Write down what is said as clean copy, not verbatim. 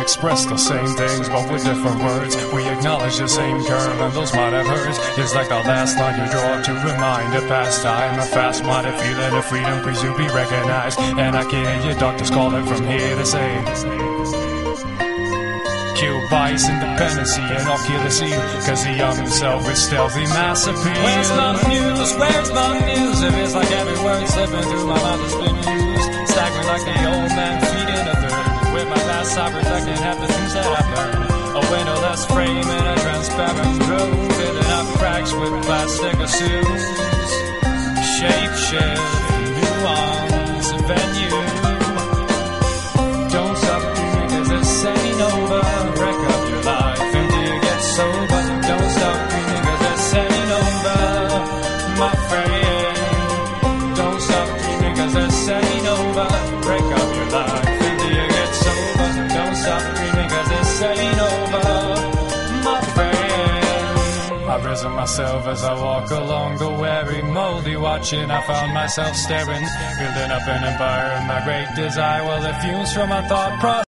express the same things, but with different words. We acknowledge the same curve, and those might have hurt. Just like the last line you draw to remind a past time, a fast-minded feeling of freedom, please you be recognized. And I can hear your doctors calling from here to say, kill bias, independency, and I'll kill the seal, cause the young himself with stealthy mass appeal. Where's my muse? Where's my muse? It feels like every word slipping through my mouth has been used. Staggering like the old man feeding a third. With my glass I protecting half the things that I've learned. A windowless frame and a transparent room, filling up cracks with plastic assumes. Shape shift, nuance, venue. Don't stop dreaming cause this ain't over. Wreck up your life until you get sober. Don't stop dreaming cause this ain't over, my friend. Don't stop dreaming cause this ain't over. Break up your life until you get sober. Don't stop dreaming cause this ain't over, my friend. I've risen myself as I walk along the weary, moldy watching. I found myself staring, building up an empire of my great desire. Well, the fumes from my thought process